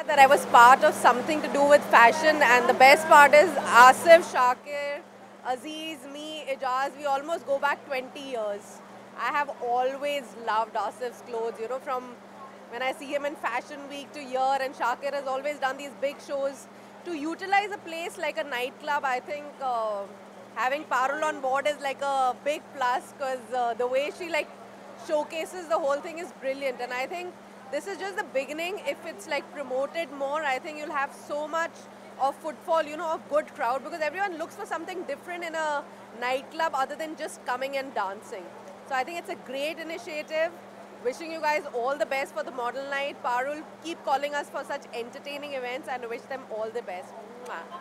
glad that I was part of something to do with fashion, and the best part is Asif, Shakir, Aziz, me, Ijaz, we almost go back 20 years. I have always loved Asif's clothes, you know, from when I see him in Fashion Week to here, and Shakir has always done these big shows. To utilize a place like a nightclub, I think having Parul on board is like a big plus, because the way she like showcases the whole thing is brilliant, and I think this is just the beginning. If it's like promoted more, I think you'll have so much of footfall, you know, of good crowd, because everyone looks for something different in a nightclub other than just coming and dancing. So I think it's a great initiative. Wishing you guys all the best for the model night. Parul, keep calling us for such entertaining events, and wish them all the best. Mwah.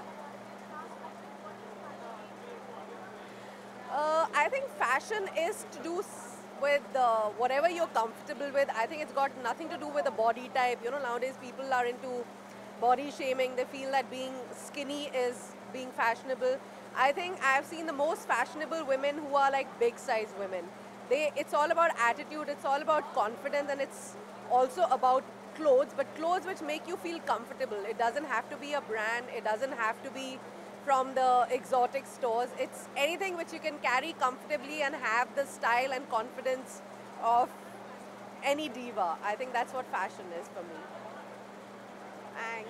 I think fashion is to do with whatever you're comfortable with. I think it's got nothing to do with the body type. You know, nowadays people are into body shaming. They feel that being skinny is being fashionable. I think I've seen the most fashionable women who are like big size women. It's all about attitude, it's all about confidence, and it's also about clothes, but clothes which make you feel comfortable. It doesn't have to be a brand, it doesn't have to be from the exotic stores. It's anything which you can carry comfortably and have the style and confidence of any diva. I think that's what fashion is for me. Thanks.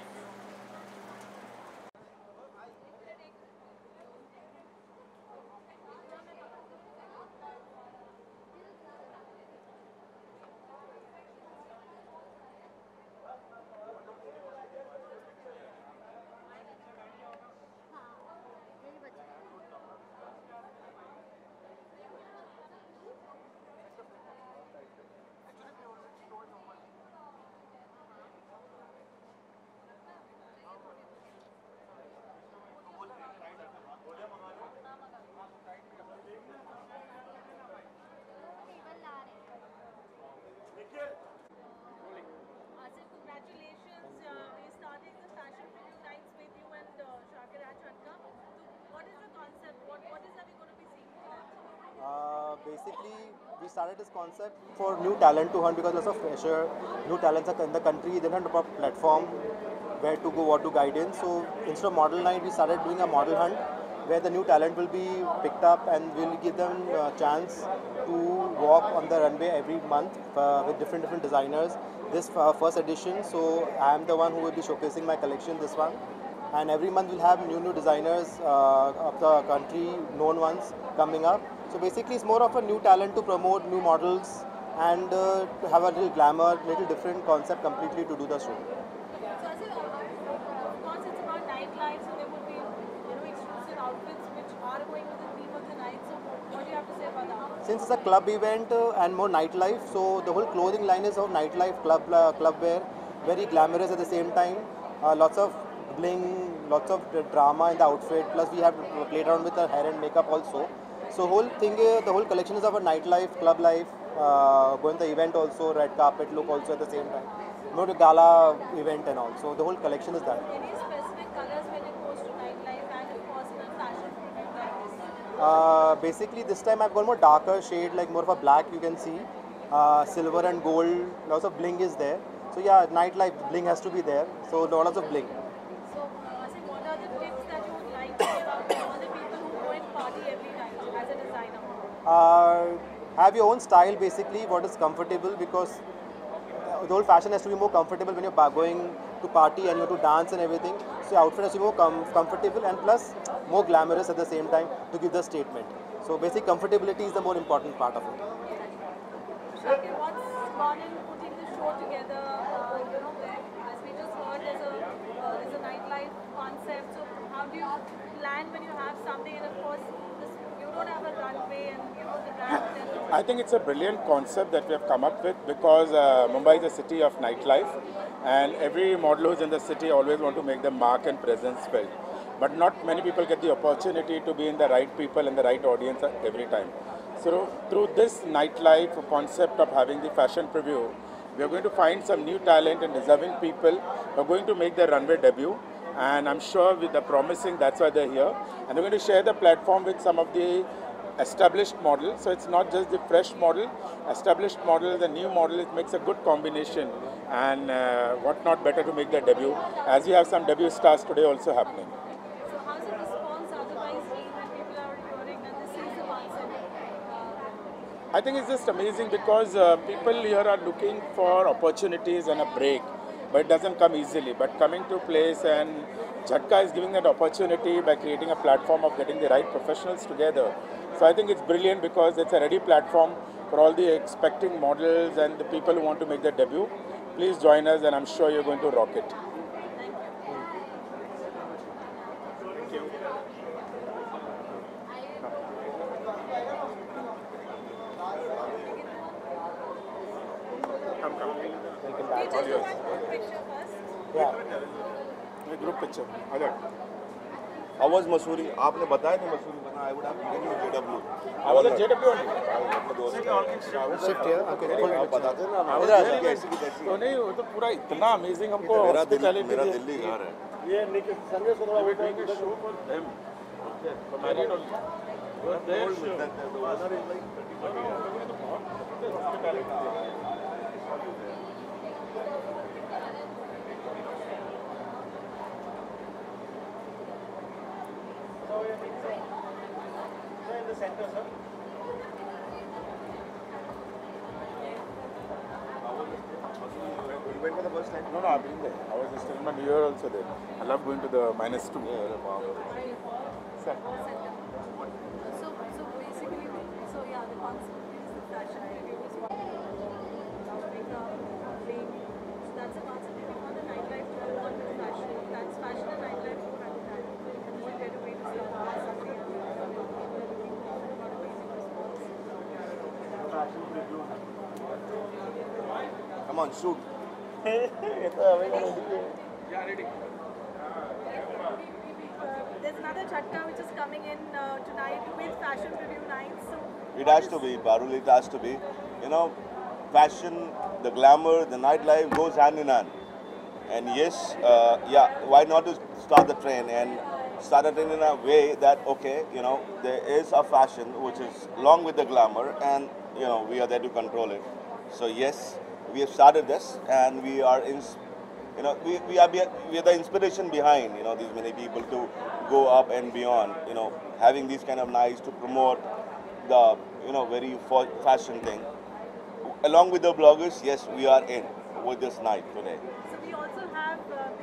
Asif, congratulations. We're starting the fashion preview nights with you and Shakir at Chatka. So, what is the concept? What is that we're going to be seeing tonight? Basically, we started this concept for new talent to hunt, because lots of pressure, new talents are in the country, they don't have a platform where to go, what to guidance. So instead of model night, we started doing a model hunt where the new talent will be picked up, and we'll give them a chance to walk on the runway every month with different designers. This first edition, so I am the one who will be showcasing my collection this one. And every month we'll have new designers of the country, known ones coming up. So basically it's more of a new talent to promote new models, and to have a little glamour, little different concept completely to do the show. So, Asif, of course, it's about nightlife, so there will be, exclusive outfits which are going with the theme of the night. So, what do you have to say about that? Since it's a club event and more nightlife, so the whole clothing line is of nightlife, club wear, very glamorous at the same time. Lots of bling, lots of drama in the outfit. Plus we have played around with the hair and makeup also. So whole thing, the whole collection is of a nightlife, club life, going to the event also, red carpet look also at the same time. More to gala event and all. So the whole collection is that. Any specific colors when it goes to nightlife and, of course, in a fashion preview like this? Basically this time I've gone more darker shade, like more of a black you can see. Silver and gold, lots of bling is there. So yeah, nightlife bling has to be there. So lots of bling. So, Asif, what are the tips that you would like to give out to all the people who go and party every night as a designer? Have your own style basically, what is comfortable, because the whole fashion has to be more comfortable when you're going to party and you have to dance and everything. So outfit has to be more comfortable and plus more glamorous at the same time to give the statement. So basic comfortability is the more important part of it. Shakir, what's gone in putting the show together? As we just heard, there's a nightlife concept. So how do you plan when you have something, and of course, you don't have a runway and the brand. I think it's a brilliant concept that we have come up with, because Mumbai is a city of nightlife, and every model who's in the city always want to make their mark and presence felt. But not many people get the opportunity to be in the right people and the right audience every time. So through this nightlife concept of having the fashion preview, we are going to find some new talent and deserving people who are going to make their runway debut. And I'm sure with the promising, that's why they're here. And they're going to share the platform with some of the established model. So it's not just the fresh model, established model, the new model. It makes a good combination And what not better to make their debut, as you have some debut stars today also happening. So how's the response otherwise been when people are hearing that this is the concept? I think it's just amazing because people here are looking for opportunities and a break, but it doesn't come easily. But coming to place, and Jhatka is giving that opportunity by creating a platform of getting the right professionals together. So I think it's brilliant because it's a ready platform for all the expecting models and the people who want to make their debut. Please join us, and I'm sure you're going to rock it. Come, come. Do you just want one picture first? A group picture. Other. How was Masuri? आपने बताया था Masuri बना. I would have given you JW. I was at JW only. अपने दोस्त Shift here. Okay. आप बताते ना ना. इधर आ जाओ. कैसी की कैसी. तो नहीं, वो तो पूरा इतना अमेजिंग हमको मेरा hospitality दी। दिल्ली घर है. ये Nikhil Sanjay sir We're doing a show for them. For married only. For their show. Hospitality. in the center, sir. You went for the first time? No, I've been there. I was just in my New Year also there. I love going to the -2. Sir. So basically, the concept is the fashion review is one. Makeup, bling. So that's the concept. If you want the nightlife, you want the fashion. That's fashion and nightlife go hand in hand. And what better way to start something and people are looking for an amazing response. Fashion review. Come on, shoot. There's another Jhatka which is coming in tonight with fashion review nights. So It has to be, Barul, it has to be. You know, fashion, the glamour, the nightlife goes hand in hand. And yes, why not to start the train and start it in a way that, okay, you know, there is a fashion which is along with the glamour and, you know, we are there to control it. So yes, we have started this and we are in, you know, we are the inspiration behind, you know, these many people to go up and beyond, you know, having these kind of nights to promote the, you know, very fashion thing. Along with the bloggers, yes, we are in with this night today. So we also have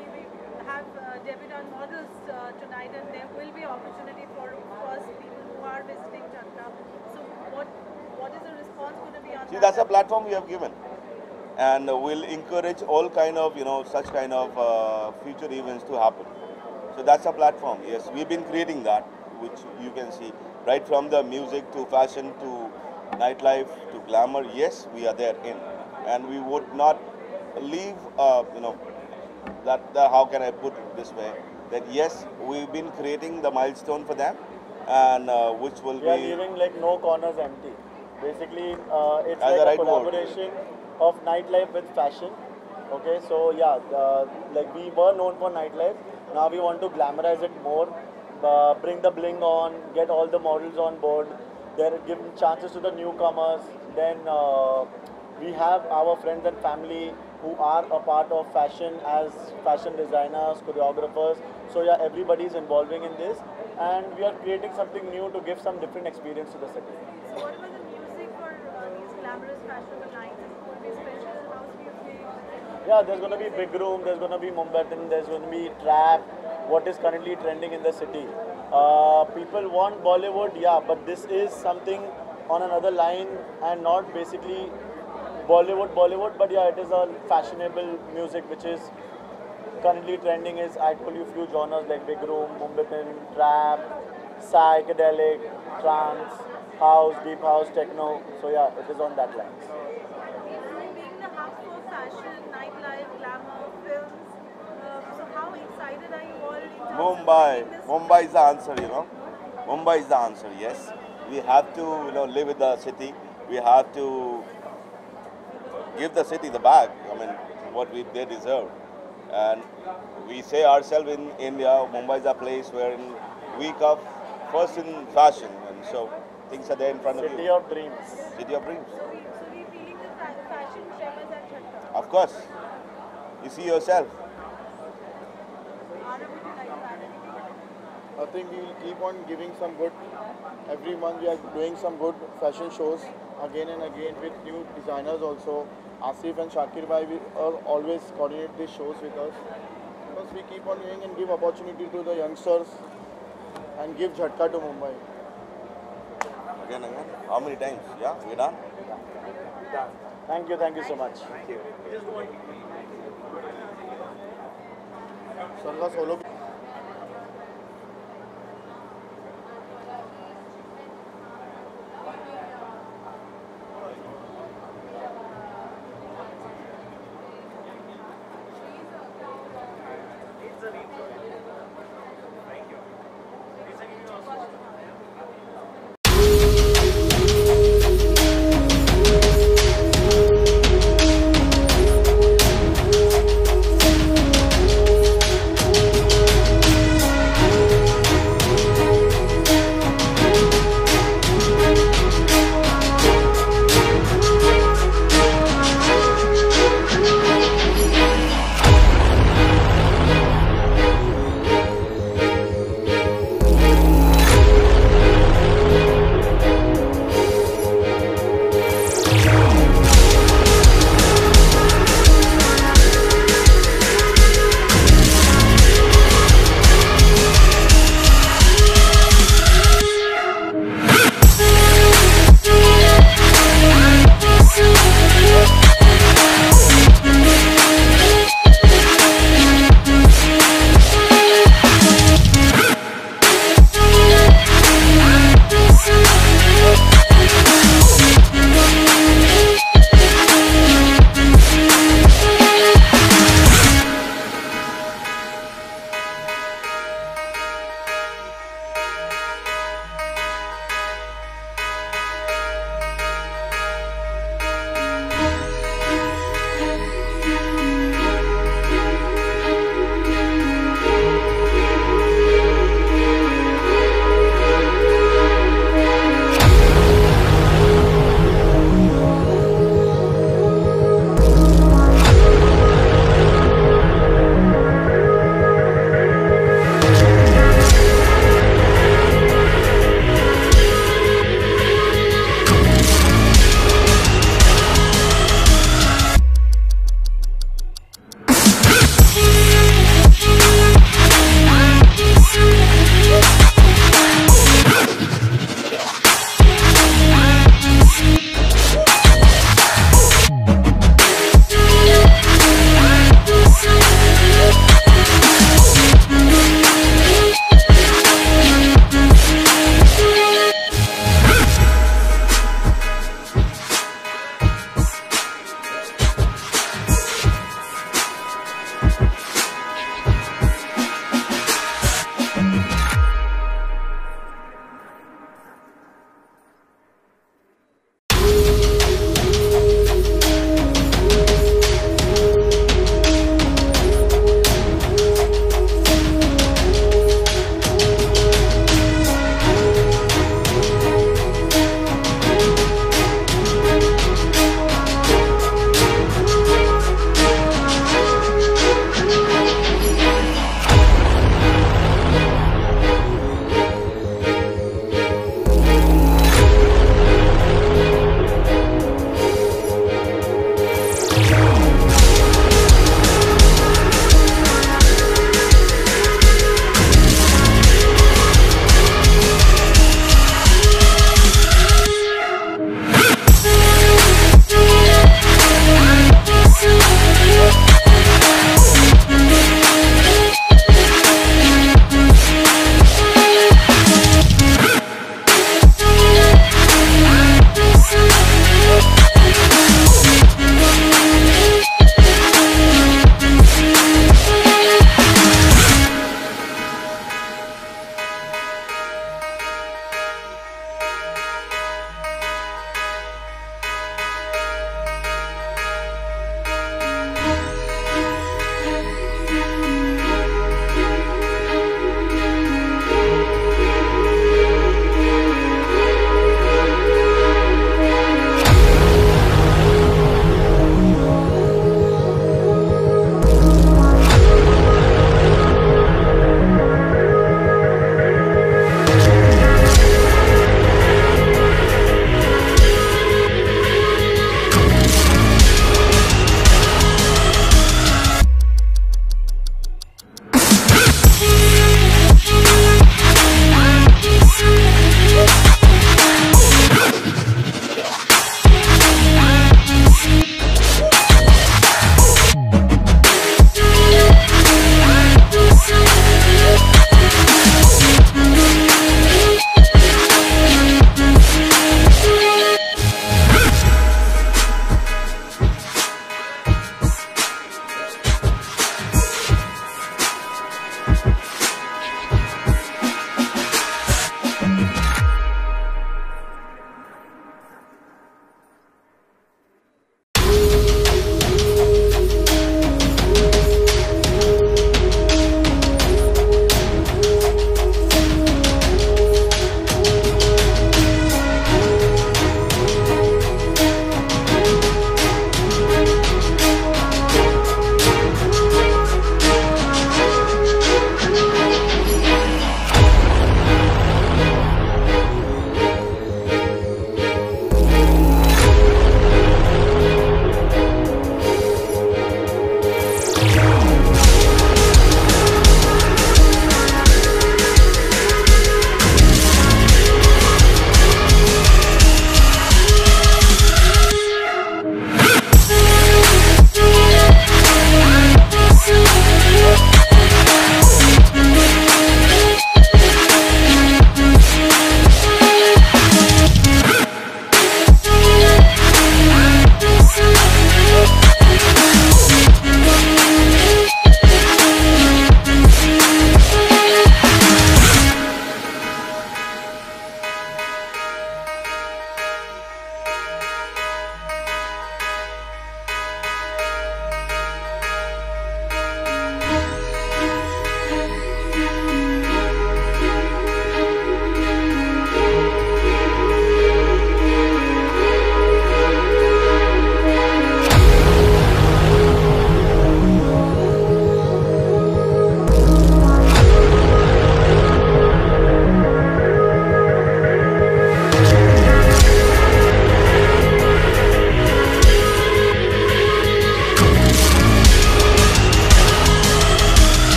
debutante models tonight, and there will be opportunity for us people who are visiting Jhatka. So what is the response going to be on See, that? that's a platform we have given, and we'll encourage all kind of, you know, such kind of future events to happen. So that's a platform. Yes, we've been creating that, which you can see right from the music to fashion to nightlife to glamour. Yes, we are there in, and we would not leave, you know, that how can I put it this way? That yes, we've been creating the milestone for them, and which will We are be leaving like no corners empty. Basically, it's As like a a right word. collaboration of nightlife with fashion. Okay, so yeah, like we were known for nightlife. Now we want to glamorize it more, bring the bling on, get all the models on board. They're giving chances to the newcomers. Then we have our friends and family who are a part of fashion as fashion designers, choreographers. So yeah, everybody is involving in this, and we are creating something new to give some different experience to the city. So what about the music for these glamorous fashionable nights? Is it going to be special house music? Yeah, there's going to be big room, there's going to be Mumbaitan, there's going to be trap, what is currently trending in the city. People want Bollywood, yeah, but this is something on another line and not basically Bollywood, but yeah, it is a fashionable music which is currently trending. Is I told you few genres like big room, Mumbaitan, trap, psychedelic, trance, house, deep house, techno. So yeah, it is on that line. Being the hub for fashion, nightlife, glamour, films, so how excited are you all in terms Mumbai. of making this? Mumbai is the answer, you know. Mumbai is the answer, yes. We have to, you know, live with the city. We have to give the city the back. I mean, what they deserve. And we say ourselves in India, Mumbai is a place where we come first in fashion. And so things are there in front of City you. of dreams. City of dreams. So we're feeling the fashion tremors at Jhatka. Of course. You see yourself. Anand, would you like to add anything? I think we will keep on giving some good. Every month we are doing some good fashion shows again and again with new designers also. Asif and Shakir Bhai will always coordinate these shows with us. Because we keep on doing and give opportunity to the youngsters and give jhatka to Mumbai. Again. How many times? Yeah, we're done. Thank you so much. Sir का solo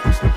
Krishna